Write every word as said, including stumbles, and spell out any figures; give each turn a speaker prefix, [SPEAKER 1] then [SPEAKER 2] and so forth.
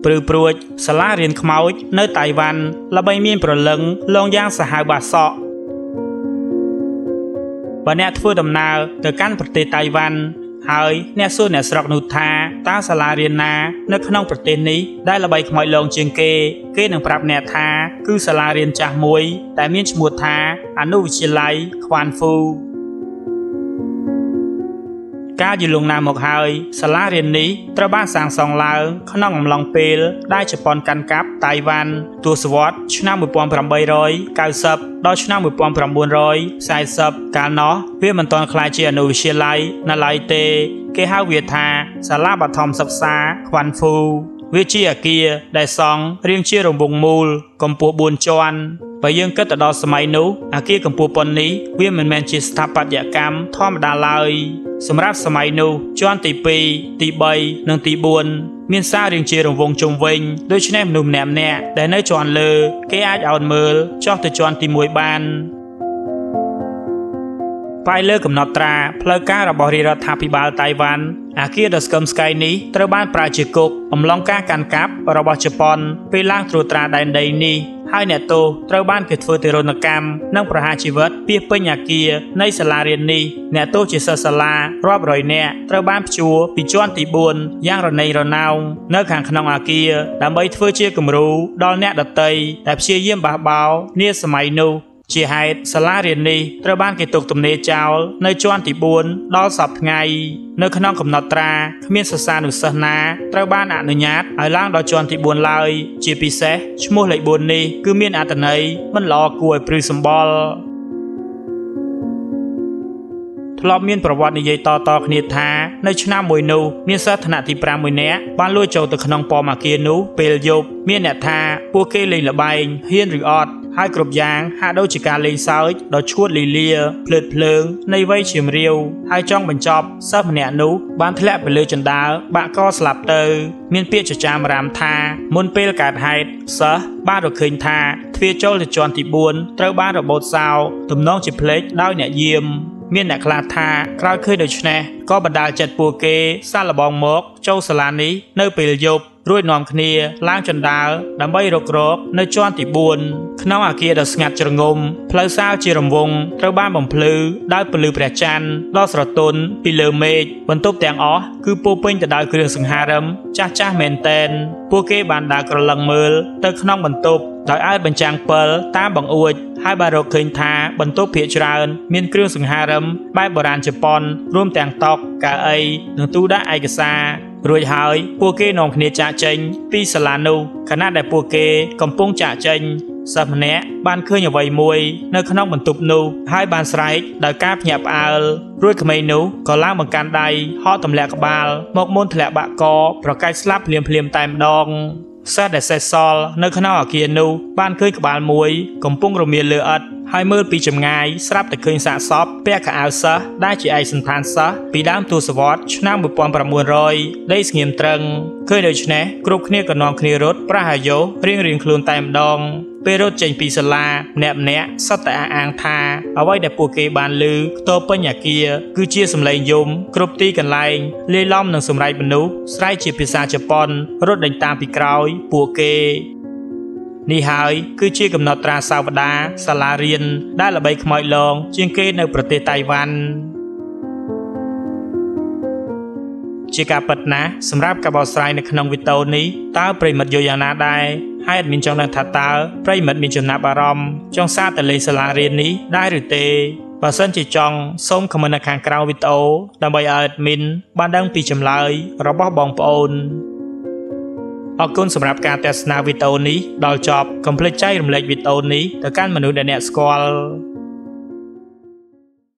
[SPEAKER 1] ព្រឺព្រួចសាលារៀនខ្មោចនៅតៃវ៉ាន់ល្បីមានប្រលឹងលងយ៉ាងសាហាវបាសក់បើអ្នកធ្វើដំណើរទៅកាន់ប្រទេសតៃវ៉ាន់ហើយអ្នកសួរអ្នកស្រុកនោះថាតើសាលារៀនណានៅក្នុងប្រទេសនេះដែលល្បីខ្មោចលងជាងគេគេនឹងប្រាប់អ្នកថាគឺសាលារៀនចាស់មួយដែលមានឈ្មោះថាអនុវិទ្យាល័យខ្វានហ្វូកាលយូរលង់ណាស់មកហើយសាលារៀននេះត្រូវបានសាងសង់ឡើងក្នុងអំឡុងពេលដែលជប៉ុនកាន់កាប់តៃវ៉ាន់ទសវត្សរ៍ឆ្នាំmột nghìn tám trăm九mươiដល់ឆ្នាំmột nghìn chín trăm bốn mươiកាលនោះវាមិនទាន់ក្លាយជាអនុវិទ្យាល័យនៅឡើយទេគេហៅវាថាសាលាបឋមសិក្សាខ្វាន់ហ្វូវាជាអគារដែលសង់រាងជារង្វង់មូលកម្ពស់បួនជាន់បើយើងគិតទៅដល់សម័យនោះអគារកម្ពស់ប៉ុណ្នេះវាមិនមែនជាស្ថាបត្យកម្មធម្មតាឡើយសម្រាប់សម័យនោះជាន់ទីពីរទីបីនិងទីបួនមានសាររាងជារង្វង់ជុំវិញដូច្នេះមនុស្សម្នាក់ម្នាក់ដែលនៅជាន់លើគេអាចអោនមើលចុះទៅជាន់ទីមួយបានផ្អែកលើកំណត់ត្រាផ្លូវការរបស់រាជរដ្ឋាភិបាលតៃវ៉ាន់អគារដ៏ស្កឹមស្កៃនេះត្រូវបានប្រើជាគុកអំឡុងការកាន់កាប់របស់ជប៉ុនពេលឡើងត្រួតត្រាដែនដីនេះហើយអ្នកទោសត្រូវបានគេធ្វើទារុណកម្មនិងប្រហារជីវិតពាសពេញអគារនៃសាលារៀននេះអ្នកទោសជាសិស្សសាលារាប់រយនាក់ត្រូវបានព្យួរពីជាន់ទីបួនយ៉ាងរណីរណោងនៅខាងក្នុងអគារដើម្បីធ្វើជាគំរូដល់អ្នកដទៃដែលព្យាយាមបះបោរនាសម័យនោះជាហេតុសាលារៀននេះត្រូវបានគេទុកទំនេរចោលនៅជាន់ទីបួនដល់សប្តាហ៍ថ្ងៃនៅក្នុងកំណត់ត្រាគ្មានសិស្សានុសិស្សណាត្រូវបានអនុញ្ញាតឲ្យឡើងដល់ជាន់ទីបួនឡើយជាពិសេសឈ្មោះលេខបួននេះគឺមានអត្ថន័យមិនល្អគួរឲ្យព្រឺសម្បល់ធ្លាប់មានប្រវត្តិនិយាយតៗគ្នាថានៅឆ្នាំមួយនោះមានសិស្សថ្នាក់ទីប្រាំមួយនាក់បានលួចចូលទៅក្នុងប៉មអគារនោះពេលយប់មានអ្នកថាពួកគេលេងល្បែងហ៊ានឬអត់ហើយគ្រប់យ៉ាងហាក់ដូចជាការលេងសើចដ៏ឈួតលីលាភ្លើតភ្លើងនៃវ័យឈាមរាវហើយចង់បញ្ចប់សិស្សម្នាក់នោះបានធ្លាក់ទៅលើជណ្ដាលបាក់កស្លាប់ទៅមានពាក្យចចាមរាមថាមុនពេលកើតហេតុសិស្សបានរកឃើញថាទ្វារចូលទៅជាន់ទីបួនត្រូវបានរបូតសោទំនងជាភ្លេចដោយអ្នកយាមមានអ្នកខ្លះថាក្រោយឃើញដូច្នេះក៏បណ្ដាលចិត្តពួកគេសាកល្បងមកចូលសាលានេះនៅពេលយប់រួចនាំគ្នាឡើងជណ្ដាលដើម្បីរករកនៅជាន់ទីបួនក្នុងអគារដ៏ស្ងាត់ជ្រងំផ្លូវសាលជារង្វង់ត្រូវបានបំភ្លឺដោយពន្លឺព្រះច័ន្ទដ៏ស្រទន់ពីលើមេឃបន្ទប់ទាំងអស់គឺពោពេញទៅដោយគ្រឿងសង្ហារិមចាស់ចាស់មែនតែនពួកគេបានដើរក្រឡឹងមើលទៅក្នុងបន្ទប់ដោយឲ្យបញ្ចាំងពិលតាមបង្អួចហើយបានរកឃើញថាបន្ទប់ភាគច្រើនមានគ្រឿងសង្ហារិមបែបបុរាណជប៉ុនរួមទាំងតុកៅអីនិងទូដាក់ឯកសាររួចហើយពួកគេនាំគ្នាចាកចេញពីសាលានោះខណៈដែលពួកគេកំពុងចាកចេញសិស្សម្នាក់បានឃើញអ្វីមួយនៅក្នុងបន្ទប់នោះហើយបានស្រែកដោយការភ្ញាក់ផ្អើលរួចក្មេងនោះក៏ឡើងបង្កាន់ដៃហកទម្លាក់ក្បាលមកមុនធ្លាក់បាក់កប្រកាច់ស្លាប់ភ្លាមៗតែម្ដងសិស្សដែលសេសសល់នៅក្នុងអគារនោះបានឃើញក្បាលមួយកំពុងរមៀលលើឥដ្ឋហើយមើលពីចម្ងាយស្រាប់តែឃើញសាកសពពាក់ខោអាវសិស្សដែលជាឯកសណ្ឋានសិស្សពីដើមទសវត្សរ៍ឆ្នាំmột nghìn chín trămដីស្ងៀមត្រឹងឃើញដូច្នេះគ្រប់គ្នាក៏នាំគ្នារត់ប្រហាយោរៀងរៀងខ្លួនតែម្ដងពេលរត់ចេញពីសាលាម្នាក់ម្នាក់សុទ្ធតែអះអាងថាអ្វីដែលពួកគេបានឮខ្ទរពេញអគារគឺជាសម្លេងយំគ្រប់ទីកន្លែងលាយឡំនឹងសម្រែកមនុស្សស្រែកជាភាសាជប៉ុនរត់ដេញតាមពីក្រោយពួកគេនេះហើយគឺជាកំណត់ត្រាសាវតាសាលារៀនដែលល្បីខ្មោចលងជាងគេនៅប្រទេសតៃវ៉ាន់ជាការពិតណាស់សម្រាប់ការបកស្រាយនៅក្នុងវីដេអូនេះតើប្រិមិត្តយល់យ៉ាងណាដែរហើយអត់មានចង់ដឹងថាតើប្រិមិត្តមានចំណាប់អារម្មណ៍ចង់សាកទៅលេងសាលារៀននេះដែរឬទេបើសិនជាចង់សូមខមមិននៅខាងក្រោមវីដេអូដើម្បីឲ្យ admin បានដឹងពីចម្លើយរបស់បងប្អូនអរគុណសម្រាប់ការទស្សនាវីដេអូនេះដល់ចប់កុំភ្លេចចែករំលែកវីដេអូនេះទៅកាន់មនុស្សដែលអ្នកស្គាល់